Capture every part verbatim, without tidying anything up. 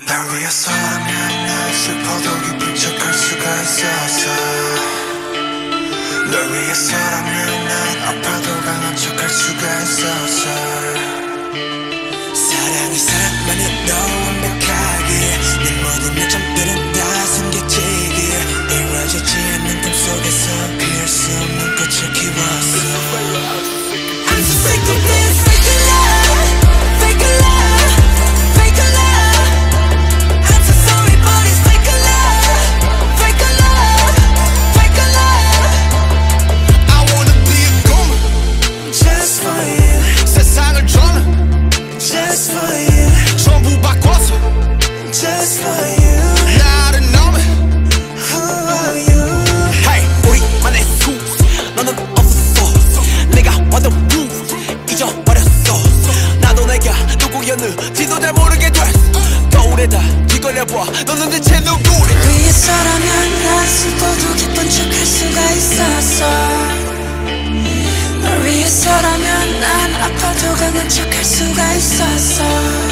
날 위해서라면 난 슬퍼도 기쁜 척할 수가 있었어. 널 위해서라면 난 아파도 강한 척할 수가 있었어. 사랑이 사랑만으로 완벽하게 내 모든 요점들은 다 숨겨지기에 이루어지지 않는 꿈속에서 피울 수 없는 꽃을 키웠어. I'm so sick of this fake love, fake love, fake love. I'm so sorry but it's fake love, fake love, fake love. I wanna be a goon just for you. 세상을 저는 just for you. 전부 바꿔서 just for you. 나를 너무 who are you? Hey 우리만의 수 너는 없었어. 내가 완전 무 잊어버렸어. 나도 내가 누구였는지도 잘 모르게 됐어. 거울에다 뒤걸려봐 너는 대체 누구래. 위해서라면 난 슬퍼도 기쁜 척할 수가 있었어. 널 위해서라면 난 아파도 강한 척할 수가 있었어.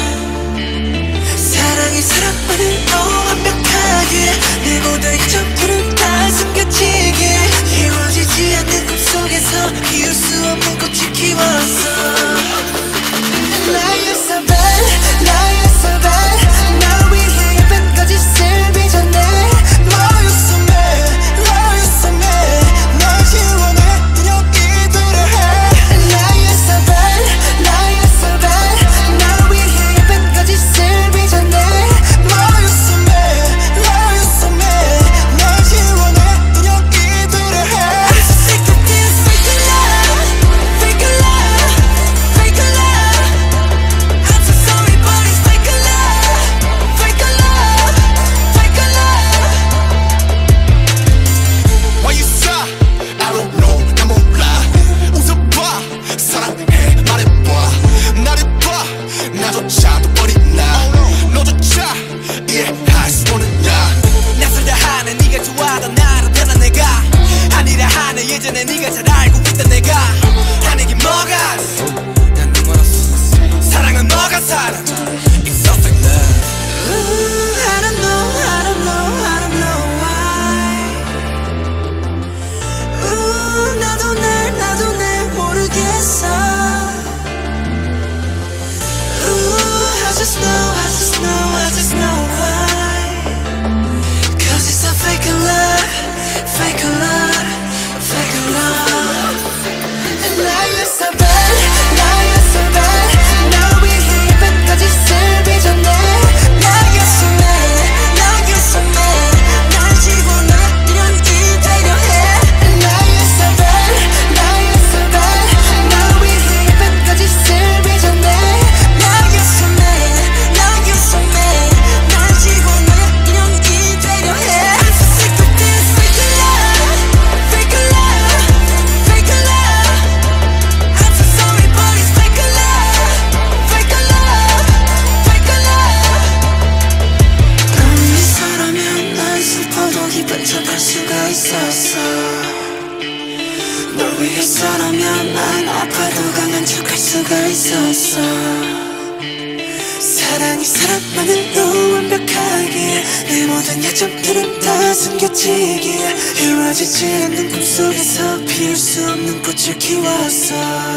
사랑이 사랑만으로 완벽하게 내 모든 이점들은 다 숨겨지게 이루어지지 않는 꿈속에서 피울 수 없는 꽃을 키웠어. Lie so bad, lie so bad. 날 위해 예쁜까지 슬비 전에 Love you so mad, love you so mad. 널 지원해 분명히 필요해. Lie so bad, lie so bad. 날 위해 예쁜까지 슬비 전에 Love you so mad, love you so mad. 널 지원해 분명히 필요해. I'm so sick of this fake love, fake love, fake love. I'm so sorry but it's fake love, fake love, fake love. Why you sigh? I don't know 난 몰라. 웃어봐 사랑해 말해봐. 나를 봐 나조차도 버리나. 너조차 이해할 수 없는 나. 낯설다 하는 네가 좋아하던 나로 변한 내가 아니라 하는 예전에 네가 잘 알고 있던 내가 하는 게 뭐가 난 눈멀었어. 사랑은 뭐가 사랑 It's so fake love. Ooh, I don't know, I don't know, I don't know why. Ooh, 나도 날, 나도 날 모르겠어. Ooh, I just know, I just know, I just know why. Cause it's a fake love, fake love, fake love. And now you're so bad, now you're so bad. 날 위해 예쁜까지 슬비 전에 Now you're so mad, now you're so mad. 날 지워놔 이런 이대로 해. And now you're so bad, now you're so bad. 날 위해 예쁜까지 슬비 전에 Now you're so mad, now you're so mad. 날 지워놔 이런 이대로 해. I'm so sick of this fake love, fake love, fake love. I'm so sorry but it's fake love, fake love, fake love. 널 위해서라면 난 슬퍼도 기쁜 척할 수가 있었어. 널 위해서라면 난 아파도 강한 척할 수가 있었어. 사랑이 사랑만으로 완벽하게 내 모든 약점들은 다 숨겨지기에 이루어지지 않는 꿈속에서 피울 수 없는 꽃을 키웠어.